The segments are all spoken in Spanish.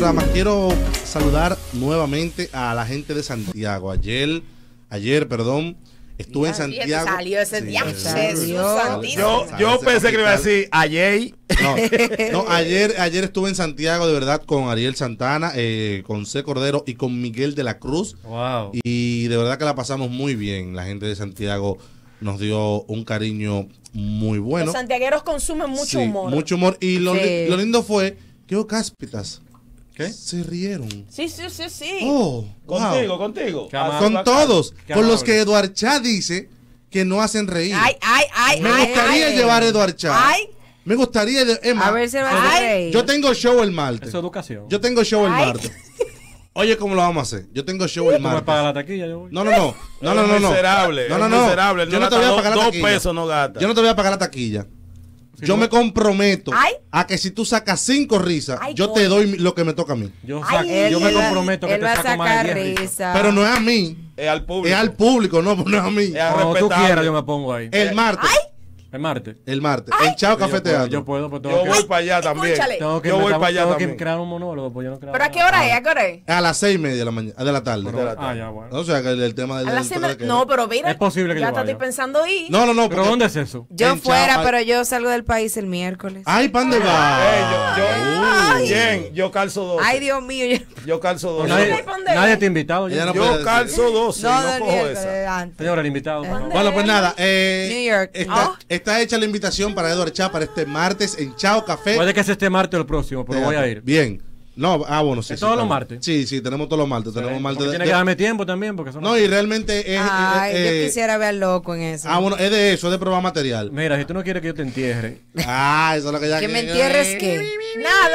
programa, quiero saludar nuevamente a la gente de Santiago. Ayer, estuve en Santiago. Salió ese día. Yo pensé que le iba a decir ayer. No, ayer estuve en Santiago de verdad con Ariel Santana, con C. Cordero y con Miguel de la Cruz. Wow. Y de verdad que la pasamos muy bien. La gente de Santiago nos dio un cariño muy bueno. Los santiagueros consumen mucho humor. Mucho humor. Y lo lindo fue que los cáspitas se rieron. Sí. Oh, wow. Contigo. Con todos. Con los que Eduard Chá dice que no hacen reír. Me gustaría llevar a Eduard Chá. Me gustaría. A ver si va a reír. Yo tengo show el martes. Eso es educación. Yo tengo show el martes. Oye, ¿cómo lo vamos a hacer? Yo tengo show el martes. ¿Tú me pagas la taquilla? Yo voy. No. Miserable. No. Miserable. Yo no te voy a pagar la taquilla. 2 pesos no gasta. Yo no te voy a pagar la taquilla. Yo me comprometo a que si tú sacas 5 risas, yo te doy lo que me toca a mí. Yo me comprometo que él te va a saco más de sacar 10 risa. Pero no es a mí. Es al público. Es al público, no es a mí. Es a Cuando tú respetable. quieras yo me pongo ahí. El martes. El martes. En Chao Café Teatro. Yo puedo, pues Yo tengo voy para allá también. Escúchale. Yo voy para allá también. Crear un monólogo, pues yo no creo. ¿Pero a qué hora es? ¿A qué hora es? A las 6:30 de la mañana, de la tarde. Ya, bueno. O sea, que el tema del. A las 6. No, pero mira. Es posible que ya yo vaya. estoy pensando ir. No. ¿Pero porque- dónde es eso? Yo en fuera, Chao- pero yo salgo del país el miércoles. Ay, pan de va. Bien, yo calzo 12. Ay, Dios mío. Yo calzo 12. Nadie te ha invitado. Ella no Yo puede calzo 12. No, No del cojo miércoles esa. antes. Señora, el invitado. Bueno, pues nada. New York. Está hecha la invitación para Eduard Chá para este martes en Chao Café. Puede que sea este martes o el próximo, pero voy a ir. Bien. No, bueno, sí. ¿Es todos los claro. martes? Sí, tenemos todos los martes. Tenemos martes Porque tiene que darme tiempo también, porque No, y realmente es. Ay, yo quisiera ver al loco en eso. Bueno, es de eso, es de probar material. Mira, si tú no quieres que yo te entierre. Eso es lo que ya ¿Que me entierres qué? Nada.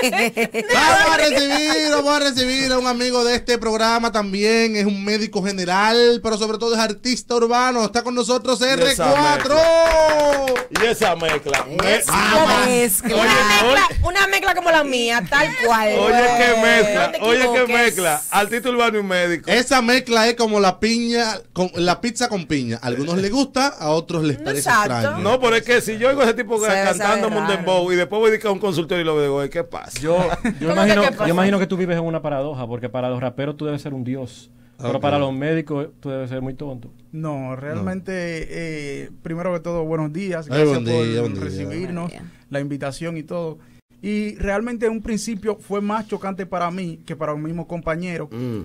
Vamos a recibir a un amigo de este programa también. Es un médico general, pero sobre todo es artista urbano. Está con nosotros R4. Y esa mezcla. Una mezcla como la mía, tal cual. Oye, qué mezcla. No te Oye, qué equivoques. mezcla. Artista urbano y médico. Esa mezcla es como la piña, la pizza con piña. A algunos les gusta, a otros les parece Exacto. extraño. No, pero es que si yo oigo ese tipo Se ve, cantando sabe un raro. dembow y después voy a ir a un consultorio y lo digo, ¿qué pasa? Yo ¿Cómo que qué pasa? imagino que tú vives en una paradoja, porque para los raperos tú debes ser un dios. Pero Ok. para los médicos tú debes ser muy tonto. No, realmente, primero que todo, buenos días. Ay, Gracias buen día, por buen día. recibirnos, Buen día. la invitación y todo. Y realmente en un principio fue más chocante para mí que para un mismo compañero.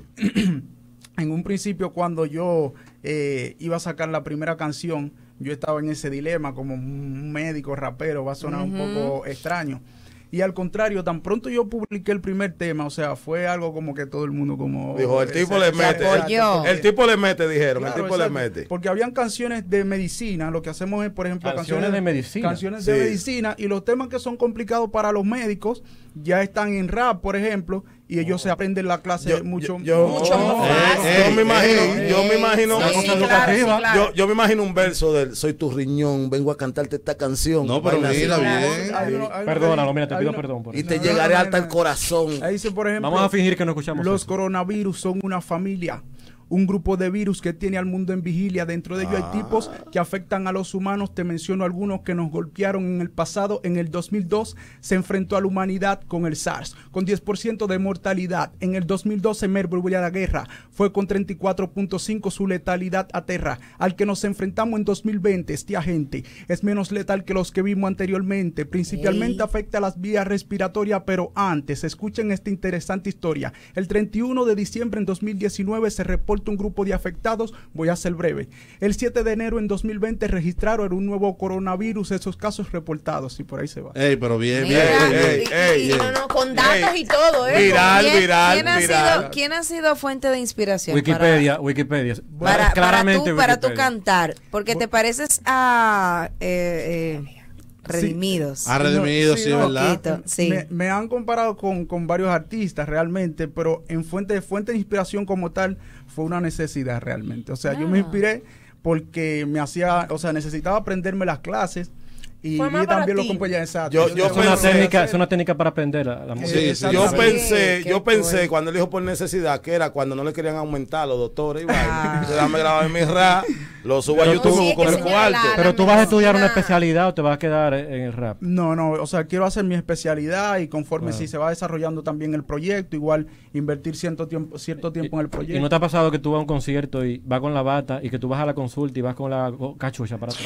En un principio cuando yo iba a sacar la primera canción, yo estaba en ese dilema como un médico rapero, va a sonar un poco extraño. Y al contrario, tan pronto yo publiqué el primer tema, o sea, fue algo como que todo el mundo como... Dijo, el tipo le mete. apoyó. El tipo le mete, dijeron. Claro, el tipo le exacto. mete. Porque habían canciones de medicina, lo que hacemos es, por ejemplo, Canciones de medicina. Canciones de Sí. medicina, y los temas que son complicados para los médicos ya están en rap, por ejemplo, y ellos se aprenden la clase mucho más yo me imagino, Una cosa Sí, educativa. claro. yo me imagino un verso del Soy tu riñón, vengo a cantarte esta canción. No, pero Vaina así. mira Claro. bien. Perdónalo, mira, te pido perdón por Y eso. te llegaré hasta el corazón. Ahí dice, por ejemplo, Vamos a fingir que no escuchamos los eso. coronavirus son una familia, un grupo de virus que tiene al mundo en vigilia. Dentro de ellos hay tipos que afectan a los humanos. Te menciono algunos que nos golpearon en el pasado. En el 2002 se enfrentó a la humanidad con el SARS, con 10% de mortalidad. En el 2012 volvió a la guerra, fue con 34.5 su letalidad aterra. Al que nos enfrentamos en 2020, este agente es menos letal que los que vimos anteriormente. Principalmente afecta a las vías respiratorias, pero antes, escuchen esta interesante historia. El 31 de diciembre en 2019 se reporta un grupo de afectados, voy a ser breve. El 7 de enero en 2020 registraron un nuevo coronavirus, esos casos reportados, y por ahí se va. Ey, pero bien, bien. Mira, ey, No, con datos y todo, ¿eh? Viral, ¿Quién ha viral. ¿Quién ha sido fuente de inspiración? Wikipedia. Claramente Para tu Wikipedia. cantar, porque te pareces a Redimidos. Ha redimido, sí, no, ¿verdad? poquito, sí. Me han comparado con varios artistas realmente, pero en fuente de inspiración como tal fue una necesidad realmente. O sea, yo me inspiré porque me hacía, o sea, necesitaba aprenderme las clases Y, Fue más y también para lo ti. acompañé, exacto. Yo tengo Es una pensé- técnica, es una técnica para aprender la música. Sí, exacto. Yo Sí, pensé, qué yo pensé cool. cuando él dijo por necesidad, que era cuando no le querían aumentar los doctores. Y Ah. entonces dame grabar mi rap, lo subo a Pero YouTube tú- y busco sí, mi es que cuarto. señala- Pero tú vas a estudiar una medicina- especialidad o te vas a quedar en el rap. No, o sea, quiero hacer mi especialidad y conforme si se va desarrollando también el proyecto, igual invertir cierto tiempo en el proyecto. ¿Y no te ha pasado que tú vas a un concierto y vas con la bata y que tú vas a la consulta y vas con la cachucha para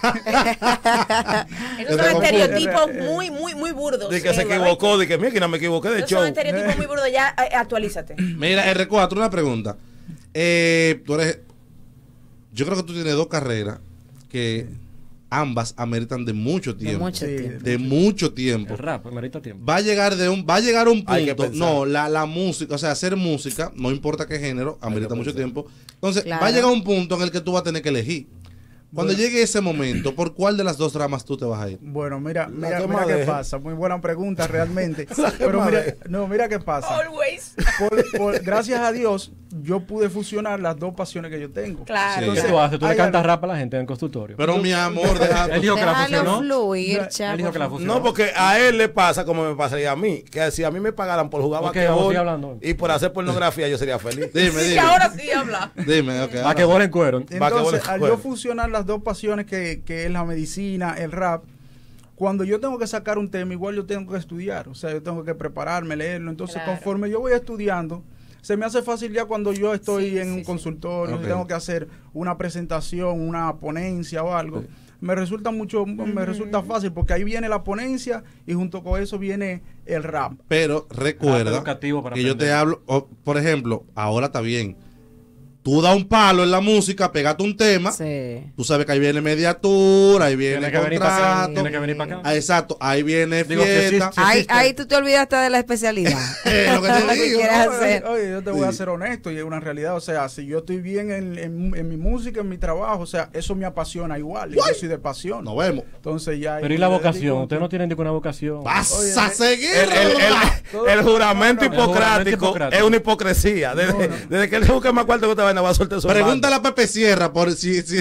atrás? Esos Te son confunde. estereotipos muy burdos. De que se ¿verdad? equivocó, de que mira que no me equivoqué de Esos show. son estereotipos muy burdos. Ya, actualízate. Mira, R4, una pregunta. Tú eres. Yo creo que tú tienes dos carreras que ambas ameritan de mucho De tiempo. mucho Sí, tiempo. De mucho tiempo. El rap, merita tiempo. Va a llegar a un Hay que punto. pensar. No, la música, o sea, hacer música, no importa qué género, amerita mucho pensar. tiempo. Entonces, Claro. va a llegar un punto en el que tú vas a tener que elegir. Cuando Bueno. llegue ese momento, ¿por cuál de las dos ramas tú te vas a ir? Bueno, mira La que mira más qué deje. pasa. Muy buena pregunta realmente. La que Pero más mira, deje. mira qué pasa. Always. Gracias a Dios, yo pude fusionar las dos pasiones que yo tengo. Claro. Sí. ¿Qué tú haces? Tú le hay cantas algo- rap a la gente en el consultorio. Pero mi amor, deja Él dijo que la Déjalo fusionó. fluir, Él chavo. dijo que la fusionó. No, porque a él le pasa como me pasaría a mí. Que si a mí me pagaran por jugar Ok, vamos a basquetbol seguir hablando. y por hacer pornografía, yo sería feliz. Dime, Y dime. ahora sí habla. Dime, ok. A que bola en cuero. Va que Entonces, vos le al juegues. yo fusionar las dos pasiones que es la medicina, el rap, cuando yo tengo que sacar un tema, igual yo tengo que estudiar, o sea, yo tengo que prepararme, leerlo. Entonces, Claro. conforme yo voy estudiando, se me hace fácil ya cuando yo estoy Sí, en sí, un sí. consultorio, Ok. si tengo que hacer una presentación, una ponencia o algo. Sí. Me resulta fácil porque ahí viene la ponencia y junto con eso viene el rap. Pero recuerda educativo para que yo te aprender. hablo, por ejemplo, ahora está bien. Tú das un palo en la música, pegate un tema. Sí. Tú sabes que ahí viene mediatura, ahí viene Tiene que venir para acá. contrato. Tiene que venir para acá. Ah, exacto, ahí viene Digo, que fiesta. existe. Ahí tú te olvidaste de la especialidad. Lo que te Lo que digo. quieras ¿no? hacer. Oye, yo te voy a Sí. ser honesto y es una realidad. O sea, si yo estoy bien en mi música, en mi trabajo, o sea, eso me apasiona igual. Y yo soy de pasión. Nos vemos. Entonces ya. Pero ¿y la vocación? Ustedes no tienen ninguna vocación. Vas Oye, a seguir. El juramento No, no, no. hipocrático El juramento hipocrático. es una hipocresía. Desde que él se busca más cuarto que esta vaina va a soltar su Pregúntale a Pepe Sierra por si. ¿Sí?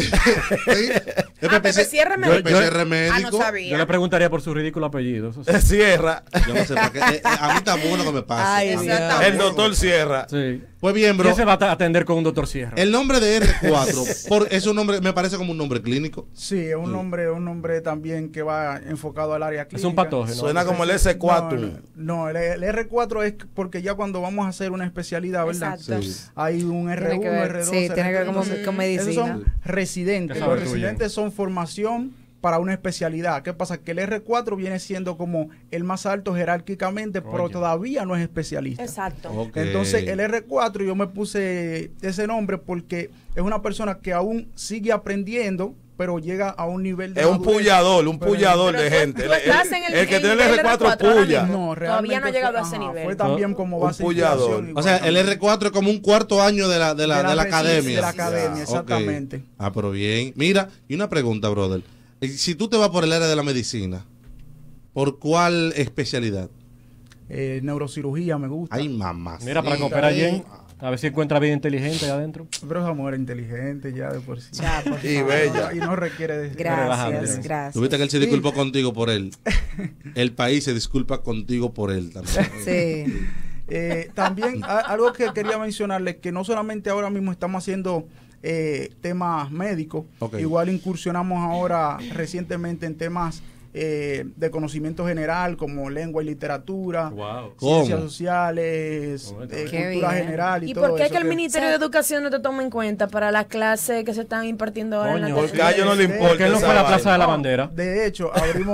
Pepe Sierra Pepe médico. Sierra Ah, no médico. Yo le sabía. preguntaría por su ridículo apellido. Eso sí. Sierra. Yo no sé, porque a mí está bueno que me pase. Ay, A mí Dios. está El bueno. doctor Sierra. Sí. Pues bien, bro. ¿Quién se va a atender con un doctor Sierra? El nombre de R4 es un nombre, me parece como un nombre clínico. Sí, es un nombre también que va enfocado al área Es clínica. un patógeno. Suena como el S4. No, el R4 es porque ya cuando vamos a hacer una especialidad, ¿verdad? Exacto. Sí. Hay un R1, Tiene que ver, R2, sí, tiene que ver como- R3. con medicina. Esos son residentes. Eso Los es tuyo. residentes son formación para una especialidad. ¿Qué pasa? Que el R4 viene siendo como el más alto jerárquicamente, pero Oye. todavía no es especialista. Exacto. Ok. Entonces, el R4 yo me puse ese nombre porque es una persona que aún sigue aprendiendo, pero llega a un nivel de Es un madurez. pullador Pero- de tú- gente. tú estás en el- que en tiene el el R4 R4 ahora puya. mismo. No, Todavía no ha realmente llegado a fue- ese nivel. Fue también como Un base de pullador. inspiración, O igual sea, el también. R4 es como un cuarto año de la academia. De la academia, Ok. exactamente. Ah, pero bien. Mira, y una pregunta, brother. Si tú te vas por el área de la medicina, ¿por cuál especialidad? Neurocirugía me gusta. Ay, mamá. Mira, para cooperar bien, a ver si encuentra vida inteligente ahí adentro. Pero esa mujer inteligente ya de por sí. Ya, por Y favor. bella. Y no requiere de... relajante. Gracias, gracias. Tuviste que él se disculpó contigo por él. El país se disculpa contigo por él también. Sí. También algo que quería mencionarles, que no solamente ahora mismo estamos haciendo temas médicos, Ok. igual incursionamos ahora recientemente en temas de conocimiento general como lengua y literatura, Wow. ciencias ¿Cómo? sociales, ¿Cómo es? Qué cultura bien. general y, ¿Y todo por qué es eso que el Ministerio de Educación no te toma en cuenta para las clases que se están impartiendo ahora en Coño, la Porque a ellos no le importa. ¿Por qué él no esa fue a la vaina. Plaza de la No, Bandera? De hecho,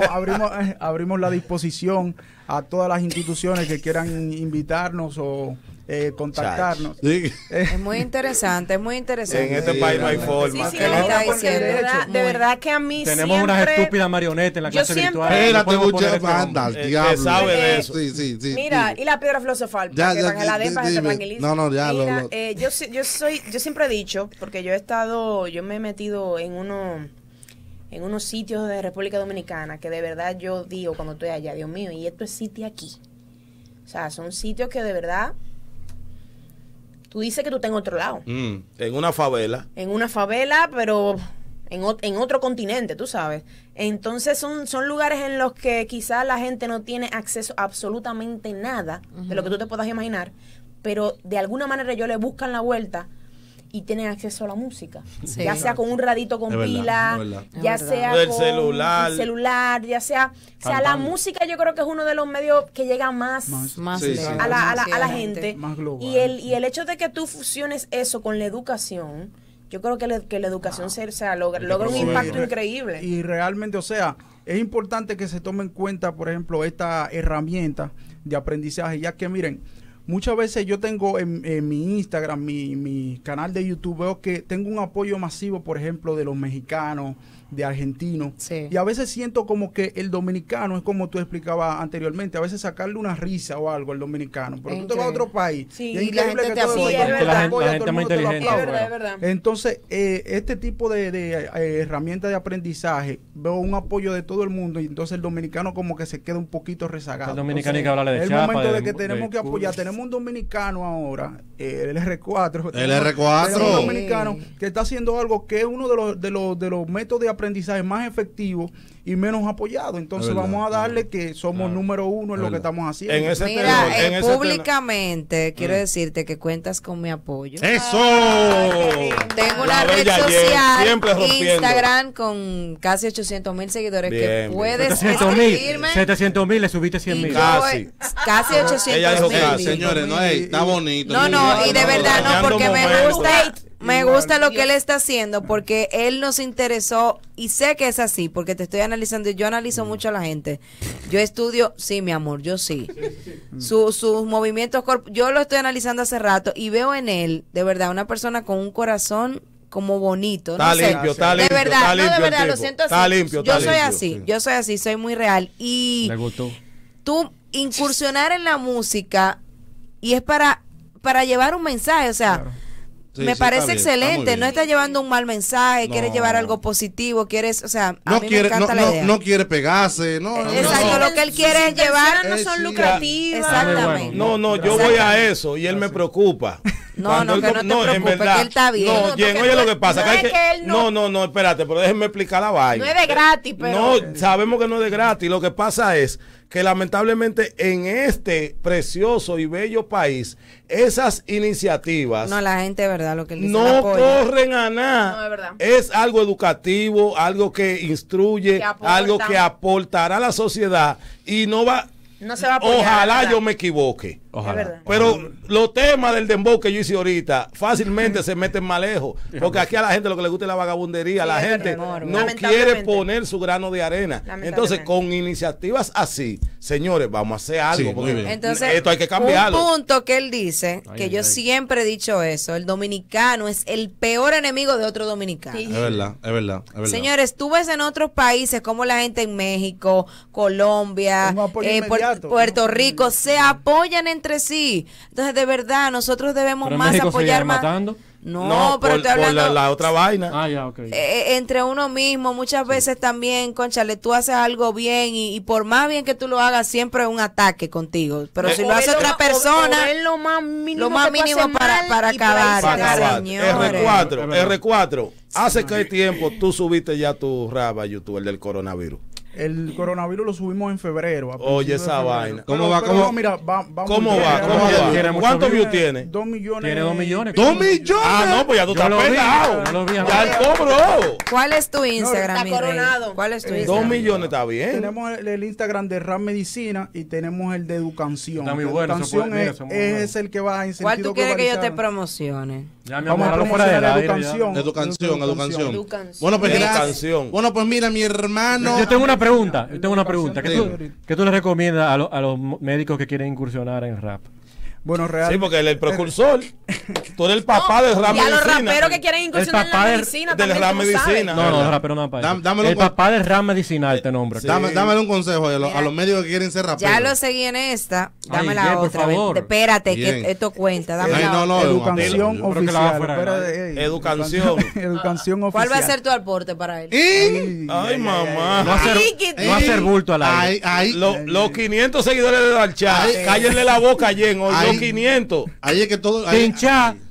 abrimos la disposición a todas las instituciones que quieran invitarnos o contactarnos. Sí. Es muy interesante, es muy interesante. En este Sí, país no hay sí, forma. Sí, sí, ¿Qué me está porque diciendo? de verdad que a mí Tenemos siempre... unas estúpidas marionetas en la Yo clase siempre- virtual. No Espérate, podemos poner muchacho. este nombre. Anda, al Que diablo. sabe de eso. Sí, sí, sí. Mira, sí. y la piedra filosofal, Ya, para que, ya, para que la den, para que se dime. tranquilice. No, no, ya, Mira, lo- yo siempre he dicho, porque yo me he metido en unos sitios de República Dominicana que de verdad yo digo cuando estoy allá, Dios mío, y esto es sitio aquí. O sea, son sitios que de verdad tú dices que tú estás en otro lado. Mm. En una favela. En una favela, pero en otro continente, tú sabes. Entonces son lugares en los que quizás la gente no tiene acceso a absolutamente nada de lo que tú te puedas imaginar, pero de alguna manera ellos le buscan la vuelta y tienen acceso a la música, Sí. ya sea con un radito con Es verdad, pila, es verdad. ya Es sea verdad. con Del celular. el celular, ya sea, o sea, la Cantando. música yo creo que es uno de los medios que llega más Más Sí, lejos, sí. a la demasiada gente. Más global. Y el hecho de que tú fusiones eso con la educación, yo creo que la educación logra un promoverlo. impacto increíble. Y realmente, o sea, es importante que se tome en cuenta, por ejemplo, esta herramienta de aprendizaje, ya que miren, muchas veces yo tengo en mi Instagram, mi canal de YouTube, veo que tengo un apoyo masivo, por ejemplo, de los mexicanos, de argentinos. Sí. Y a veces siento como que el dominicano es como tú explicabas anteriormente, a veces sacarle una risa o algo al dominicano. Pero tú te vas a otro país Sí. y es Y la increíble gente que te todo el apoya. mundo Sí, es te verdad. apoya, La todo el gente mundo más te lo inteligente. Es aplaude. verdad, es verdad. Entonces, este tipo de herramientas de aprendizaje, veo un apoyo de todo el mundo y entonces el dominicano como que se queda un poquito rezagado. El dominicano Entonces, hay que hablarle de es el chapa, momento de de- que tenemos de que apoyar. Cuba. Tenemos un dominicano ahora, el R4. El R4. Tenemos un dominicano que está haciendo algo que es uno de los métodos de aprendizaje más efectivos y menos apoyados. Entonces Es verdad, vamos a darle que somos Claro. número uno en lo que verdad. estamos haciendo. En ese Mira, tenor, en ese públicamente quiero decirte que cuentas con mi apoyo. ¡Eso! Tengo La una red bella Jen, social, siempre rompiendo. Instagram, con casi 800,000 seguidores Bien, que bien. puedes 700,000, escribirme. 700,000, le subiste Y 100,000. yo, Casi. casi 800,000. Ella dijo Ey, casi. señores, no, ey, está bonito. No, no, y de verdad no, dañando porque me momentos. gusta lo que él está haciendo, porque él nos interesó, y sé que es así, porque te estoy analizando, y yo analizo mucho a la gente. Yo estudio, sí, mi amor, yo sí. Sus movimientos, yo lo estoy analizando hace rato, y veo en él, de verdad, una persona con un corazón como bonito. Está no sé. limpio, está limpio. De verdad, está no, de limpio el verdad, lo tipo. siento así. Está limpio, yo está soy limpio, así, sí. yo soy así, soy muy real. Y Le gustó. tú incursionar en la música, y es para llevar un mensaje, o sea, Sí, me sí, parece está bien, está muy excelente. bien. No estás llevando un mal mensaje, No. quieres llevar algo positivo, quieres, o sea, a No mí quiere, me encanta la idea. no quiere pegarse, no. Exacto, no. lo que él quiere es llevar. no son sí. lucrativas. Exactamente. No, no, yo voy a eso y él me preocupa. No, Cuando no, él que no te preocupes, que él está bien. No, No, Jen, porque oye no lo que es- pasa. no que hay es que él no- no, espérate, pero déjenme explicar la vaina. No es de gratis, pero No, sabemos que no es de gratis. Lo que pasa es que lamentablemente en este precioso y bello país, esas iniciativas No, la gente, de verdad, lo que él dice. no la apoya. corren a nada. No, es verdad. Es algo educativo, algo que instruye, Que aporta. algo que aportará a la sociedad y no va. no se va a apoyar. Ojalá ¿verdad? yo me equivoque. Ojalá. Es verdad. Pero los temas del dembow que yo hice ahorita fácilmente se meten más lejos. Porque aquí a la gente lo que le gusta es la vagabundería. Sí, la es gente verdad. no Lamentablemente. quiere poner su grano de arena. Lamentablemente. Entonces, con iniciativas así, señores, vamos a hacer algo. Sí, porque muy bien. Entonces, esto hay que cambiarlo. un punto que él dice, Ay, que ay, yo ay. siempre he dicho eso, el dominicano es el peor enemigo de otro dominicano. Sí. Es verdad, es verdad, es verdad. Señores, tú ves en otros países como la gente en México, Colombia, Un apoyo inmediato. Puerto Rico, se apoyan entre sí. Entonces, de verdad, nosotros debemos Pero en más México apoyar seguían más. matando. No, pero por, estoy por hablando la otra vaina. Ah, ya, ok. entre uno mismo. Muchas veces también, conchale, tú haces algo bien y por más bien que tú lo hagas, siempre es un ataque contigo. Pero si O lo hace ver otra o persona, ver lo más mínimo, lo más que tú mínimo haces mal para y por ahí acabar. se Para agarra. acabar. señores. R4. ¿Hace qué tiempo tú subiste ya tu rap a YouTube, el del coronavirus? El coronavirus lo subimos en febrero. a Oye, principios de esa febrero. vaina. ¿Cómo va? ¿Cómo? no, mira, vamos ¿Cómo bien. va? ¿Cómo Tiene va? mucho ¿Cuántos views. views tiene? 2 millones. Tiene 2 millones. ¡2 millones! Ah, no, pues ya tú Yo estás lo vi, pegado. yo lo vi, Ya él cobró. ¿cuál es tu Instagram, está mi rey? coronado. ¿Cuál es tu 2 Instagram? millones está bien. Tenemos el Instagram de Rap Medicina y tenemos el de Educanción. Está muy bueno, eso Educanción puede- mira, es, eso es muy bueno. es el que va en sentido ¿Cuál tú quieres que yo te globalizado. promocione? Ya, mi Vamos amor, a hazlo fuera del promocionar aire. ya. educación. Educación, educación. Educación. Bueno, pues mira, Educación. bueno, pues mira, mi hermano. Yo tengo una pregunta. Yo tengo una pregunta. Sí. ¿Qué tú le recomiendas a los médicos que quieren incursionar en rap? Bueno, Sí, realmente. porque él es el precursor. Tú eres el papá del rap Y a los medicina. raperos que quieren incursionar en la papá del- medicina del también, rap tú medicina. sabes. No, no, el rapero no para eso. Dámelo El con- papá del rap medicinal te nombra. Sí. Dámele un consejo a Mira, los médicos que quieren ser raperos. Ya lo seguí en esta. Dame Ay, la bien, por otra. favor. Espérate, Bien. que esto cuenta. Dame Ay, la no, otra. no, Educación Yo creo que la va oficial. fuera del Espérate, ey, Educación. Educación oficial. ¿Cuál va a ser tu aporte para él? Y Ay, mamá. No hacer, no hacer bulto al aire. ahí, Los 500 seguidores de Darchat, Ay. cállenle la boca a Jen, hoy Ay. los 500. ahí es que todo. Pincha,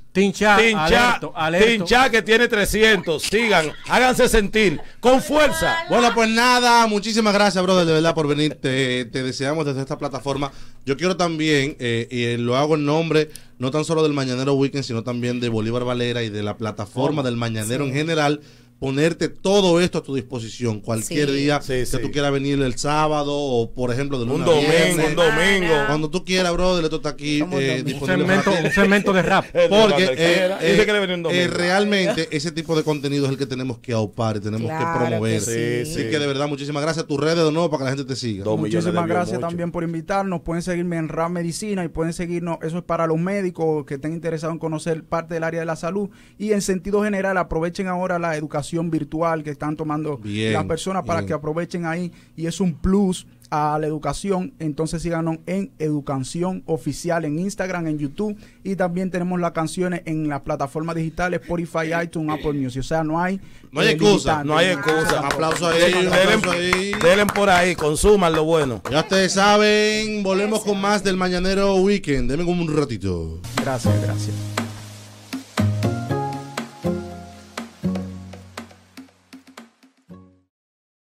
Tincha, Tincha que tiene 300. Sigan, háganse sentir con fuerza. Bueno, pues nada, muchísimas gracias, brother, de verdad por venir. Te deseamos desde esta plataforma. Yo quiero también, y lo hago en nombre no tan solo del Mañanero Weekend, sino también de Bolívar Valera y de la plataforma del Mañanero en general, ponerte todo esto a tu disposición cualquier día que tú quieras venir el sábado o por ejemplo de lunes un domingo cuando tú quieras, brother. Esto está aquí disponible un segmento de rap porque realmente ese tipo de contenido es el que tenemos que aupar y tenemos que promover. Así que de verdad muchísimas gracias. A tus redes de nuevo para que la gente te siga. Muchísimas gracias también por invitarnos. Pueden seguirme en Rap Medicina y pueden seguirnos, eso es para los médicos que estén interesados en conocer parte del área de la salud, y en sentido general aprovechen ahora la educación virtual que están tomando las personas para que aprovechen ahí, y es un plus a la educación. Entonces síganos en Educación Oficial en Instagram, en YouTube, y también tenemos las canciones en las plataformas digitales Spotify, iTunes, Apple Music. O sea, no hay excusa. No hay excusa. Un aplauso ahí. Denle por ahí, consuman lo bueno. Ya ustedes saben, volvemos con más del Mañanero Weekend. Denme como un ratito. Gracias.